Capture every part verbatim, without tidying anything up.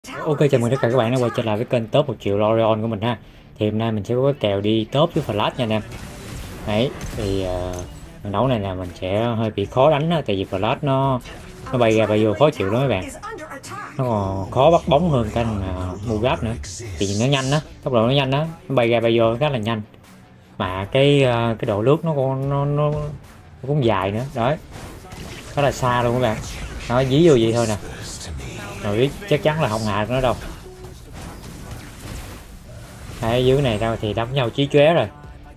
Ok, chào mừng tất cả các bạn đã quay trở lại với kênh top một triệu Lorion của mình ha. Thì hôm nay mình sẽ có cái kèo đi top với Flash nha anh em. Đấy, thì uh, trận đấu này là mình sẽ hơi bị khó đánh á, tại vì Flash nó nó bay ra bay vô khó chịu lắm mấy bạn. Nó còn khó bắt bóng hơn cái uh, Mugat nữa. Thì nó nhanh á, tốc độ nó nhanh á, nó bay ra bay vô khá là nhanh. Mà cái uh, cái độ lướt nó còn nó, nó, nó cũng dài nữa, đấy. Khá là xa luôn các bạn. Nó dí vô vậy thôi nè. Rồi biết chắc chắn là không hạ nó đâu. Ở dưới này đâu thì đấm nhau chí chóe rồi.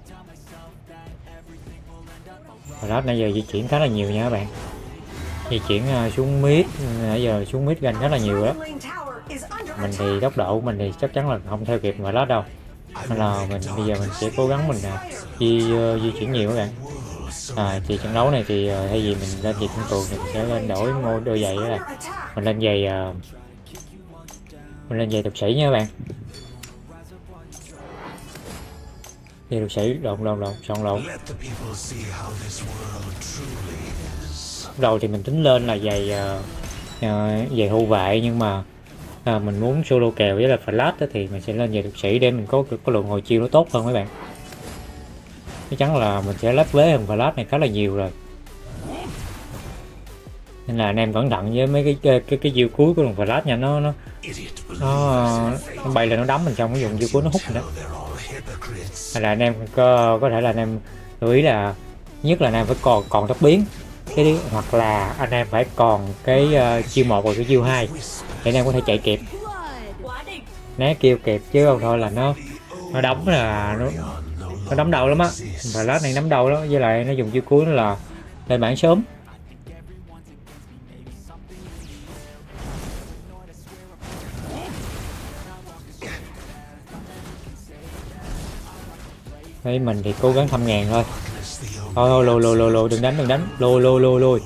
Rồi đó, nãy giờ di chuyển khá là nhiều nha các bạn. Di chuyển uh, xuống mid, nãy giờ xuống mid gần khá là nhiều đó. Mình thì tốc độ của mình thì chắc chắn là không theo kịp mà đó đâu. Nên là mình bây giờ mình sẽ cố gắng mình uh, di uh, di chuyển nhiều các bạn. À, thì trận đấu này thì uh, thay vì mình lên giày thông thường thì mình sẽ lên đổi ngôi đôi giày đó là mình lên giày uh, mình lên giày tục sĩ nha các bạn. Đi được sĩ lộn lộn lộn chọn lộn. Đầu thì mình tính lên là giày uh, uh, giày hưu vệ, nhưng mà uh, mình muốn solo kèo với là Flash đó, thì mình sẽ lên giày được sĩ để mình có có lượng hồi chiêu nó tốt hơn mấy bạn. Chắc chắn là mình sẽ lép vế hơn Flash này khá là nhiều rồi, nên là anh em cẩn thận với mấy cái cái cái, cái chiêu cuối của thằng Flash nha. Nó nó nó, nó bay là nó đấm mình trong cái dùng chiêu cuối nó hút mình đó. Hay là anh em có có thể là anh em lưu ý là nhất là anh em phải còn còn tốc biến cái đi, hoặc là anh em phải còn cái uh, chiêu một và cái chiêu hai để anh em có thể chạy kịp, né kêu kịp, chứ không thôi là nó nó đấm là nó nó đấm đầu lắm á. Và lát này đấm đầu đó, với lại nó dùng chiêu cuối là lên bảng sớm. Đấy, mình thì cố gắng thăm ngàn thôi. Thôi thôi lùi lùi lùi lùi đừng đánh đừng đánh lùi lùi lùi lùi.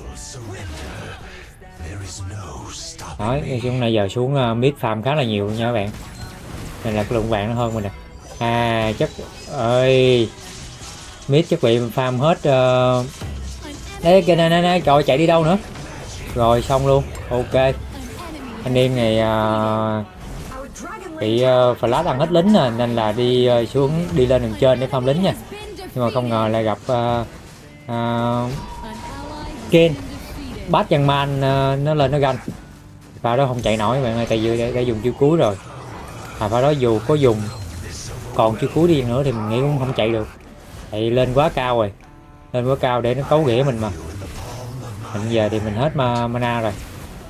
Đấy, xuống này giờ xuống uh, mid farm khá là nhiều nha các bạn. Nên là cái lượng vàng nó hơn mình nè. À chắc ơi mid chắc bị farm hết. Uh... Đấy kìa nè nè nè, trời chạy đi đâu nữa. Rồi xong luôn. Ok. Anh em này uh... bị uh, Flash ăn hết lính nè, nên là đi uh, xuống đi lên đường trên để farm lính nha. Nhưng mà không ngờ lại gặp uh, uh, Ken bát dân man, uh, nó lên nó ganh. Pha đó không chạy nổi bạn ơi, tại vì đã, đã dùng chiêu cuối rồi. À pha đó dù có dùng còn chiêu cuối đi nữa thì mình nghĩ cũng không chạy được, tại lên quá cao rồi, lên quá cao để nó cấu ghĩa mình mà. Hiện giờ thì mình hết ma mana rồi.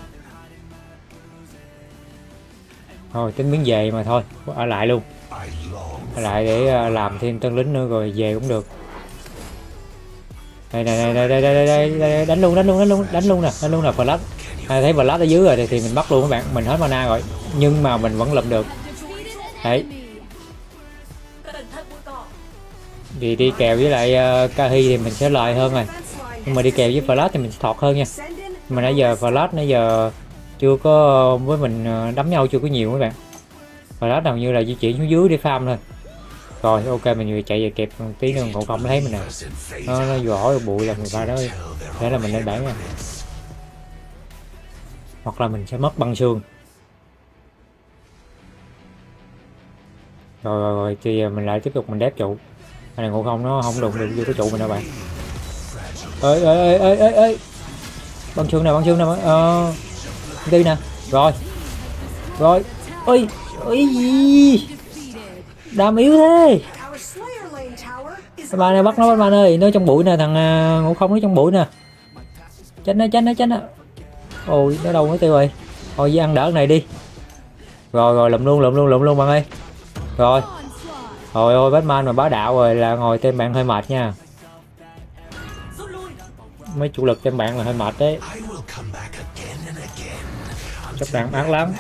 Thôi tính biến về mà thôi, ở lại luôn, ở lại để làm thêm tân lính nữa rồi về cũng được. Đây này đây đây đây đây, đây đánh luôn đánh luôn đánh luôn đánh luôn nè đánh luôn nè Flash. À, thấy Flash ở dưới rồi thì mình bắt luôn các bạn, mình hết mana rồi nhưng mà mình vẫn lụm được. Đấy thì đi kèo với lại uh, Kahi thì mình sẽ lợi hơn rồi, nhưng mà đi kèo với Flash thì mình sẽ thọt hơn nha. Mà nãy giờ Flash nãy giờ chưa có với mình đấm nhau chưa có nhiều các bạn. Flash hầu như là di chuyển xuống dưới để farm thôi. Rồi ok mình vừa chạy về kịp một tí nữa cậu không thấy mình nè, nó nó vỏ bụi là người ta đó, thế là mình lên bảng nha. Hoặc là mình sẽ mất băng xương. Rồi rồi rồi thì mình lại tiếp tục mình đép trụ. Cái này ngộ không nó không đụng được vô cái trụ mình đâu bạn. Ơi ơi ơi ơi ơi băng xương nè băng xương nè ờ đi nè. Rồi rồi ơi ơi gì đam yếu thế. Các bạn này bắt nó các bạn ơi, nó trong bụi nè, thằng uh, ngộ không nó trong bụi nè. Tránh nó tránh nó tránh nó. Ôi nó đâu nó tiêu rồi. Thôi với ăn đỡ này đi. Rồi rồi lụm luôn lụm luôn lụm luôn bạn ơi. Rồi rồi ôi Batman mà bá đạo rồi là ngồi tên bạn hơi mệt nha. Mấy chủ lực tên bạn là hơi mệt đấy. Chắc bạn ác lắm.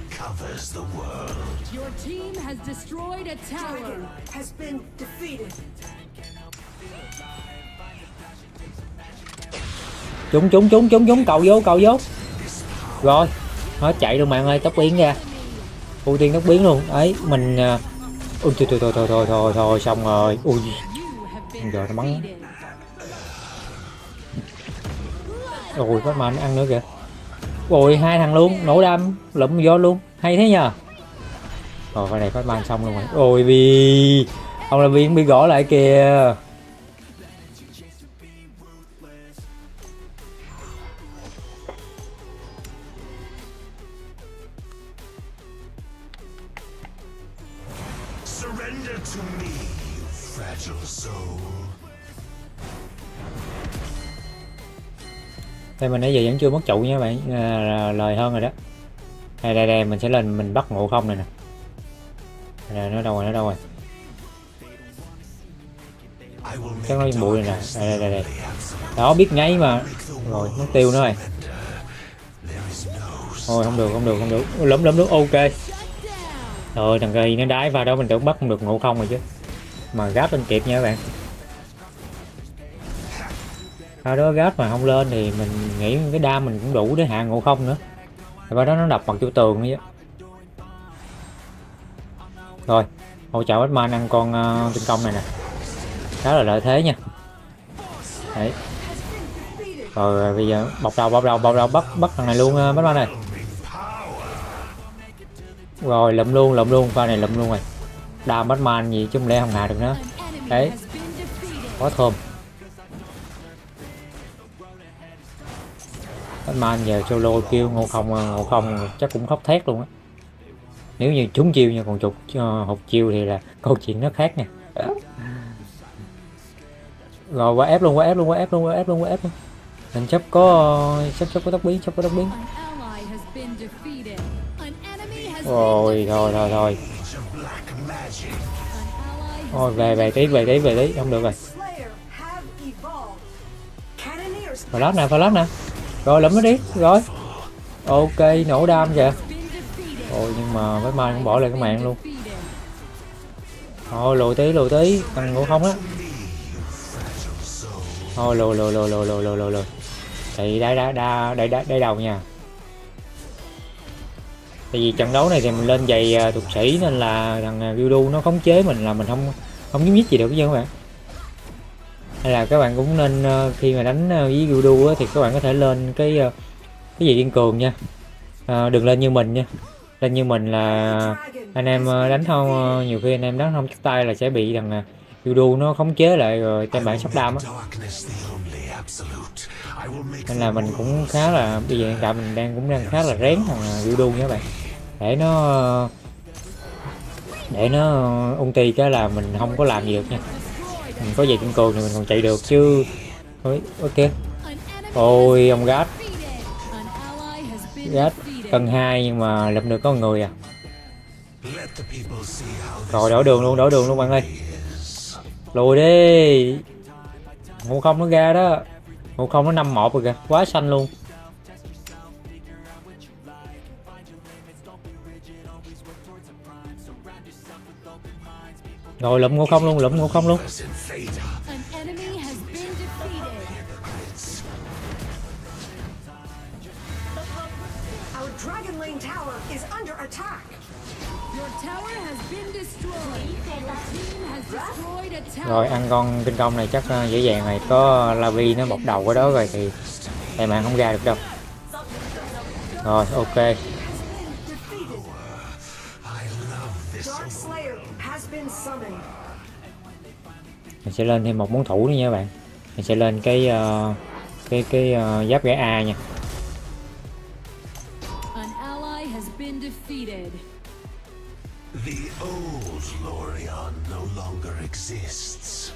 Chúng chúng chúng chúng chúng cầu vô cầu vô. Rồi hết chạy luôn bạn ơi, tốc biến ra, ưu tiên tốc biến luôn ấy mình. Ui thôi thôi thôi thôi thôi thôi thôi xong rồi. Ui giờ nó bắn rồi, có mà nó ăn nữa kìa. Ôi hai thằng luôn nổ đam lụm vô luôn. hay thế nhờ. Rồi cái này phát ban xong luôn rồi. Ôi bi, ông là viên bị gõ lại kìa. Đây mình nãy giờ vẫn chưa mất trụ nha các bạn, à, lời hơn rồi đó. Đây đây đây mình sẽ lên mình bắt Ngộ Không này nè. Đây, nó đâu rồi, nó đâu rồi. Chắc nó bụi này nè. Đây, đây đây đây. Đó biết ngay mà. Rồi mất tiêu nữa rồi. Thôi không được không được không được. Lấm lấm nước ok. Rồi thằng cây nó đái vào đó mình tưởng bắt không được Ngộ Không rồi chứ. Mà gáp lên kịp nha các bạn. Sau đó gáp mà không lên thì mình nghĩ cái đam mình cũng đủ để hạ Ngộ Không nữa. Và đó nó đập bằng chỗ tường nữa. Rồi hỗ trợ Batman ăn con uh, tinh công này nè, đó là lợi thế nha. Đấy. Rồi bây giờ bọc đầu bọc đầu bọc đầu bắt bắt thằng này luôn uh, Batman này. Rồi lụm luôn lụm luôn pha này lụm luôn rồi. Đam Batman gì chứ không lẽ không hạ được nữa. Đấy, quá thơm. Batman giờ solo kêu Ngộ Không Ngộ Không chắc cũng khóc thét luôn á. Nếu như trúng chiêu nha, còn chục uh, hụt chiêu thì là câu chuyện nó khác nha. Rồi qua ép luôn qua ép luôn qua ép luôn qua ép luôn qua ép luôn. Mình chấp có chấp chấp có tốc biến chấp có tốc biến. Rồi thôi thôi thôi. Thôi về về tí về tí về tí không được rồi. Flash nè Flash nè. Rồi lụm nó đi rồi. Ok nổ đam kìa. Ôi nhưng mà Batman cũng bỏ lại cái mạng luôn. Thôi lùi tí lùi tí thằng Ngộ Không á. Thôi lùi lùi lùi lùi lùi lùi lùi. Thì đá đá đá đẩy đẩy đầu nha. Tại vì trận đấu này thì mình lên giày thuật sĩ nên là thằng Gudu nó khống chế mình là mình không không nhúc nhích gì được chứ các bạn. Hay là các bạn cũng nên khi mà đánh với Gudu thì các bạn có thể lên cái cái gì kiên cường nha. À, đừng lên như mình nha. Lên như mình là anh em đánh không, nhiều khi anh em đánh không chắc tay là sẽ bị thằng Gudu nó khống chế lại rồi tem bản sắp đam á. Nên là mình cũng khá là bây giờ hiện tại mình đang cũng đang khá là rén thằng Gudu nha các bạn, để nó để nó ulti cái là mình không có làm gì được nha. Mình có gì kiên cường thì mình còn chạy được chứ. Ôi, ok. Ôi ông Gat Gat cân hai nhưng mà lập được có một người à. Rồi đổi đường luôn đổi đường luôn bạn ơi. Lùi đi. Ngộ Không nó ra đó. Ngộ Không nó năm một rồi kìa, quá xanh luôn. Rồi lụm Ngộ Không luôn lụm Ngộ Không luôn. Rồi ăn con kinh công này chắc dễ dàng này, có Lavi nó bọc đầu ở đó rồi thì thầy mạng không ra được đâu. Rồi ok. Mình sẽ lên thêm một món thủ nữa nha các bạn. Mình sẽ lên cái uh, cái cái uh, giáp gã A nha. The old Lorion no longer exists.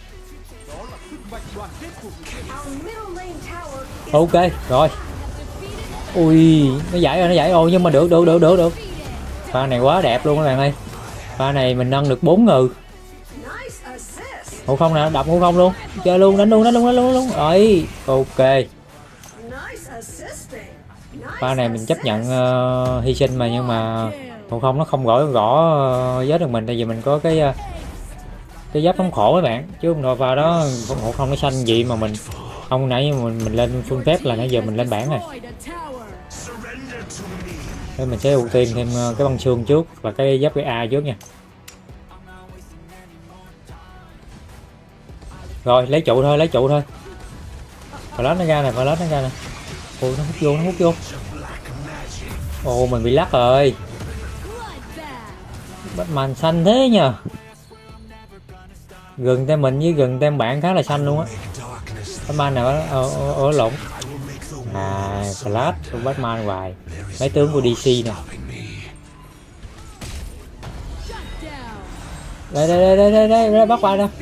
Ok rồi. Ui nó giải rồi nó giải rồi nhưng mà được được được được được. Pha này quá đẹp luôn các bạn ơi. Pha này mình nâng được bốn ngừ. Ngộ Không nè, đập Ngộ Không luôn. Chơi luôn, đánh luôn, đánh luôn, đánh luôn, đánh luôn. Rồi, ok. Pha này mình chấp nhận uh, hy sinh mà nhưng mà Ngộ Không nó không gõ gõ uh, vết được mình, tại vì mình có cái uh, cái giáp thống khổ các bạn, chứ không vào đó Ngộ Không nó xanh gì mà mình không. Nãy mình mình lên phương phép là nãy giờ mình lên bảng rồi. Nên mình sẽ ưu tiên thêm uh, cái băng xương trước và cái giáp cái A trước nha. Rồi lấy trụ thôi lấy trụ thôi. Flash nó ra nè Flash nó ra nè. Ôi nó hút vô nó hút vô. Ồ mình bị lắc rồi. Batman xanh thế nhờ. Gần tem mình với gần tem bạn khá là xanh luôn á. Batman nào ở, ở, ở, ở lộn. À, Flash của Batman hoài. Mấy tướng của đê xê nè. Đây đây đây đây đây, đây bắt qua đâu.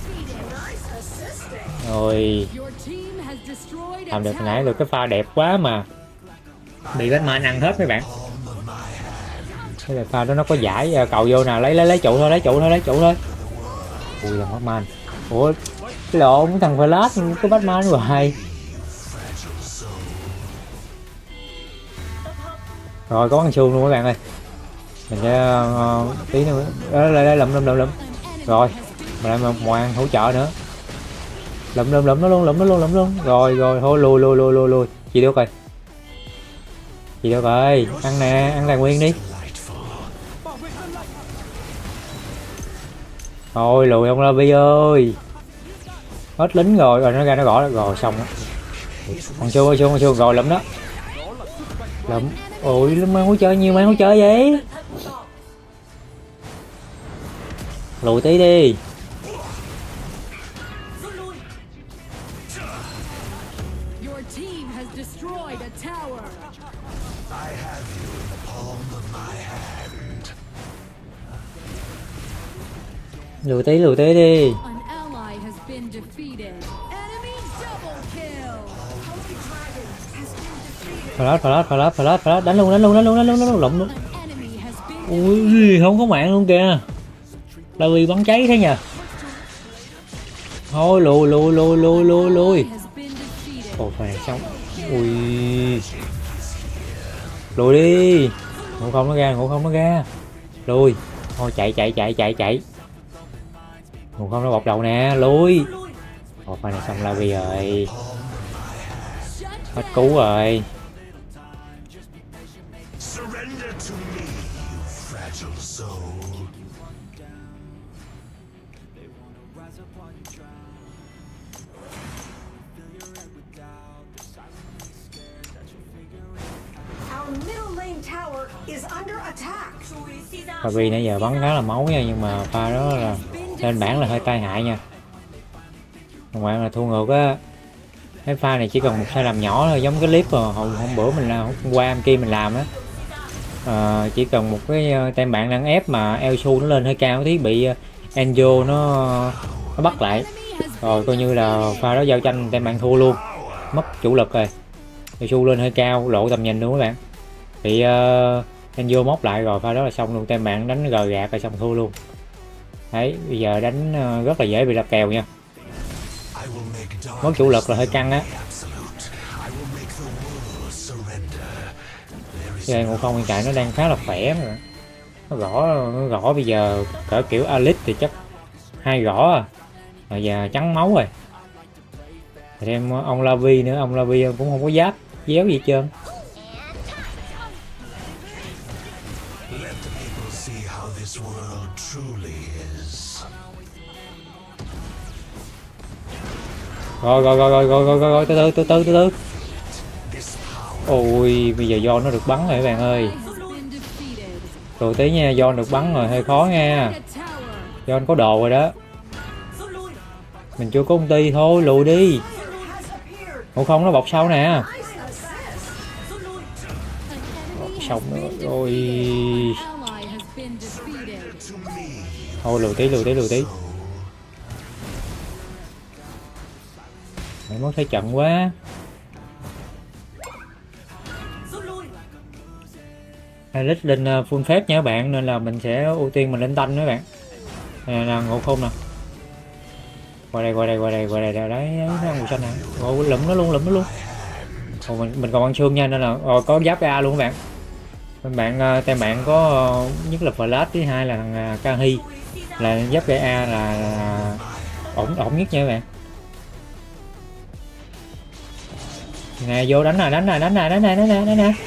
Rồi. Làm được nãy được cái pha đẹp quá mà bị Batman ăn hết mấy bạn. Cái là pha đó nó có giải cầu vô nào lấy lấy lấy trụ thôi, lấy trụ thôi, lấy trụ thôi. Ui là Batman. Ủa cái lộn thằng Flash có Batman hoài. Rồi có con xương luôn các bạn ơi. Mình sẽ uh, tí nữa đó, lại đây lụm lụm lụm lụm. Rồi mình lại ngoan hỗ trợ nữa. Lụm lụm lụm nó luôn, lụm nó luôn, lụm luôn. Rồi rồi thôi lùi lùi lùi lùi lùi. Chị được rồi. Chị được rồi, ăn nè, ăn tài nguyên đi. Thôi lùi ông La Vi ơi. Hết lính rồi, rồi nó ra nó gõ rồi xong á. Còn xương con xương con xương rồi lụm đó. Lụm. Ôi mang hỗ trợ nhiều, mang hỗ trợ vậy. Lùi tí đi. Lùi tí, lùi tí đi. Flash, flash, flash, flash, flash, đánh luôn, đánh luôn, đánh luôn, đánh luôn, đánh luôn, lụm luôn. Ui, không có mạng luôn kìa. La Vi bắn cháy thế nhờ. Thôi lùi, lùi, lùi, lùi, lùi, lùi. Ồ, phải này xong. Ui. Lùi đi. Ngộ không nó ra, ngộ không nó ra. Lùi. Thôi chạy, chạy, chạy, chạy, chạy. Ngộ không nó bọc đầu nè, lùi. Ồ, phải này xong La Vi rồi. Hết cứu rồi. La Vi nãy giờ bắn khá là máu nha, nhưng mà pha đó là trên bảng là hơi tai hại nha. Các bạn là thua ngược á. Cái pha này chỉ cần một sai lầm nhỏ thôi, giống cái clip mà hôm, hôm bữa mình làm, hôm qua em kia mình làm á. À, chỉ cần một cái tem bạn đang ép mà Elsu nó lên hơi cao tí bị Enzo nó nó bắt lại. Rồi coi như là pha đó giao tranh tem bạn thua luôn. Mất chủ lực rồi. Elsu lên hơi cao, lộ tầm nhìn luôn các bạn. Bị uh, Enzo móc lại rồi pha đó là xong luôn, tem bạn đánh gờ gạt rồi xong thua luôn. Đấy, bây giờ đánh uh, rất là dễ bị lật kèo nha. Mất chủ lực là hơi căng á. Đây Ngộ Không hiện tại nó đang khá là khỏe mà. Nó gõ nó gõ bây giờ cỡ kiểu Alice thì chắc hai gõ à. Rồi giờ trắng máu rồi. Thêm ông La Vi nữa, ông La Vi cũng không có giáp déo gì hết trơn. Rồi rồi rồi rồi rồi rồi rồi từ từ từ từ từ từ. Ôi bây giờ do nó được bắn rồi các bạn ơi. Đồ tí nha, do được bắn rồi hơi khó nha. Do có đồ rồi đó. Mình chưa có công ty thôi, lùi đi. Ngộ Không nó bọc sau nè. Bọc xong nữa. Ôi. Thôi lùi tí, lùi tí, lùi tí. Mày mất thấy trận quá. Alice lên full phép nha các bạn, nên là mình sẽ ưu tiên mình lên tanh nữa các bạn. Này là Ngộ Không nè. Qua đây, qua đây, qua đây, qua đây, đấy, đấy, nó màu xanh nè. Rồi lụm nó luôn, lụm nó luôn. Rồi mình mình còn ăn xương nha, nên là rồi có giáp A luôn các bạn. Bên bạn tem bạn có nhất là Flash, thứ hai là thằng Kahi. Là giáp A là, là ổn ổn nhất nha các bạn. Nè vô đánh này, đánh này, đánh này, đánh này, đánh này, đánh này.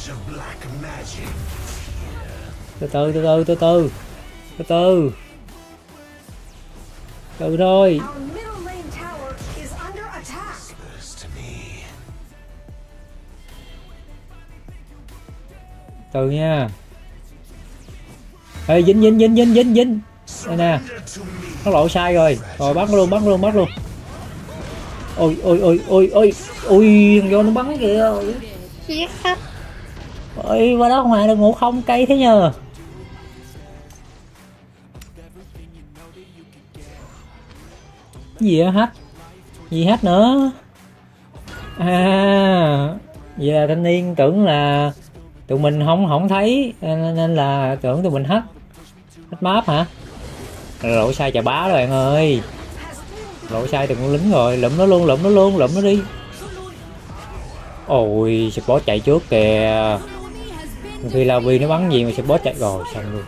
Từ từ từ từ từ từ từ từ từ thôi. Từ nha. Ê, dính dính dính dính dính dính đây nè, nó lộ sai rồi rồi, bắt luôn bắt luôn bắt luôn. Ôi ôi ôi ôi ôi ôi, vô nó bắn kìa. Ôi qua đó mà đừng ngủ không cây thế nhờ. Gì á hết gì hết nữa à? Vậy là thanh niên tưởng là tụi mình không không thấy nên là tưởng tụi mình hết hết map hả? Lộ sai chà bá rồi bạn ơi, lộ sai từng con lính rồi, lụm nó luôn lụm nó luôn lụm nó đi. Ôi support chạy trước kìa, khi La Vi nó bắn gì mà support chạy rồi xong luôn.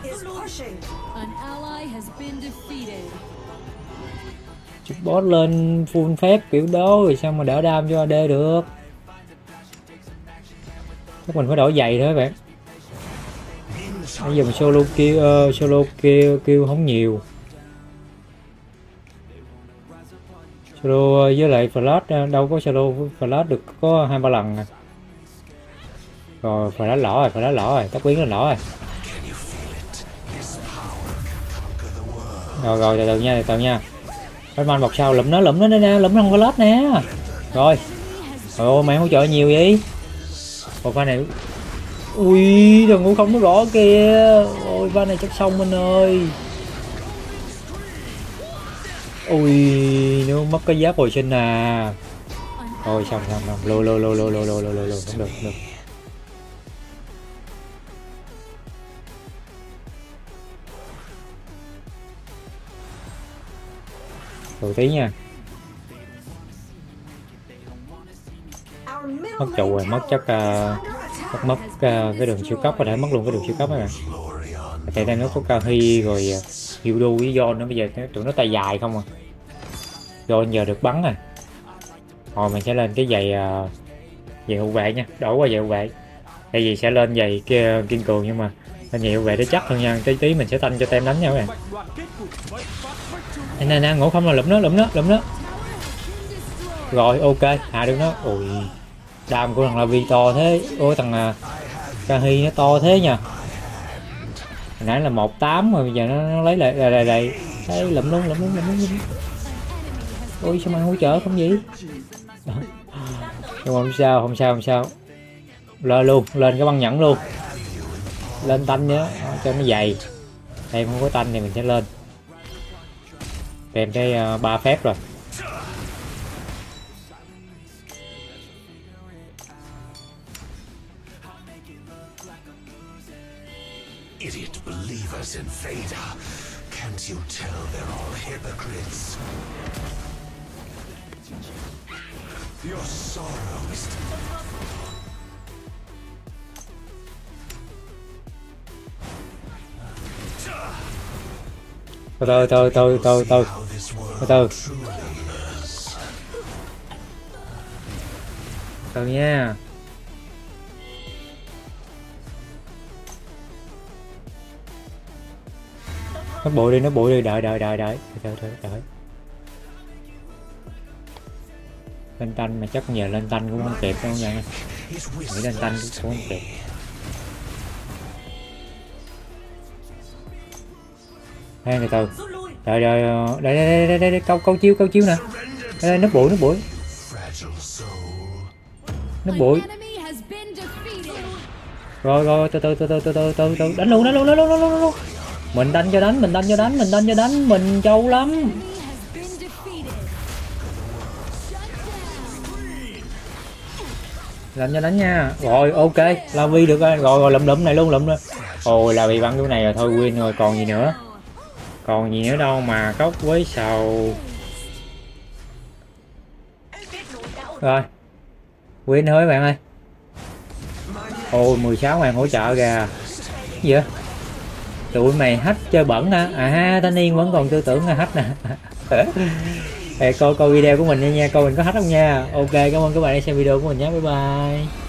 Support lên full phép kiểu đó rồi sao mà đỡ đam cho a đê được. Chắc mình phải đổi giày thôi các bạn. Bây giờ mình solo kill uh, solo kill kill không nhiều. Solo với lại flash đâu có solo flash được có hai ba lần. Rồi flash lỏ rồi, flash lỏ rồi, tóc biến lên lỏ rồi. Rồi rồi từ từ nha, từ từ nha. Batman bọc sau lụm nó lụm nó nè, lụm nó không flash nè. Rồi. Ôi mày hỗ trợ nhiều vậy. Một pha này. Ui, thằng ngủ không nó rõ kìa. Ôi pha này chắc xong anh ơi. Ui, nó mất cái giáp hồi sinh à. Thôi xong xong xong, lô lô lô lô lô lô lô lô, không được không được. Rồi tí nha. Mất trụ rồi, mất chắc uh, mất uh, cái đường siêu cấp, có thể mất luôn cái đường siêu cấp này. Tại đây nó có Cao Hy rồi uh, Hildu với John nó bây giờ tụi nó tay dài không à. John giờ được bắn rồi. Rồi mình sẽ lên cái giày uh, giày hậu vệ nha, đổi qua giày hậu vệ. Tại vì sẽ lên giày kia kiên cường nhưng mà lên giày hậu vệ để chắc hơn nha, tí tí mình sẽ tanh cho tem đánh nha các bạn. Nè nè, ngủ không là lụm nó lụm nó lụm nó. Rồi ok, hạ được nó. Ui, đam của thằng La Vi to thế. Ôi thằng uh, Cao Hy nó to thế nha. Hồi nãy là một tám mà bây giờ nó, nó lấy lại đây đây đây. Đấy, lụm luôn lụm luôn lụm luôn. Ôi sao mà hỗ trợ không vậy? Nhưng mà không sao không sao không sao. Lên luôn, lên cái băng nhẫn luôn. Lên tanh nhá, cho nó dày. Em không có tanh thì mình sẽ lên. Kèm cái uh, ba phép rồi. Idiot believers in Vader. Can't you tell they're all hypocrites? Your sorrow is từ từ từ từ từ từ từ từ từ nha. Nó bụi đi, nó bụi đi, đợi đợi đợi đợi đợi đợi đợi. Lên tanh mà chắc nhờ lên tanh cũng không kịp đâu nha. Nghĩ lên tanh cũng không kịp. Đây từ từ. Đợi đợi đây đây đây đây, đây câu câu chiếu câu chiếu nè. Đây, đây nước bụi nước bụi. Nước bụi. Rồi rồi từ từ từ từ từ từ từ từ đánh luôn đánh luôn đánh luôn đánh luôn. Mình đánh cho đánh, mình đánh cho đánh, mình đánh cho đánh, mình trâu lắm. Đánh cho đánh nha. Rồi ok, La Vi được rồi, rồi rồi lụm lụm này luôn lụm luôn. Ôi La Vi bắn cái này rồi thôi win rồi, còn gì nữa. Còn gì nữa đâu mà cốc với sầu. Rồi. Win thôi bạn ơi. Ôi mười sáu ngàn hỗ trợ kìa. Gì vậy? Tụi mày hack chơi bẩn hả? À ha, thanh niên vẫn còn tư tưởng là hack nè. Ê, coi coi video của mình nha nha, coi mình có hack không nha. Ok, cảm ơn các bạn đã xem video của mình nhé. Bye bye.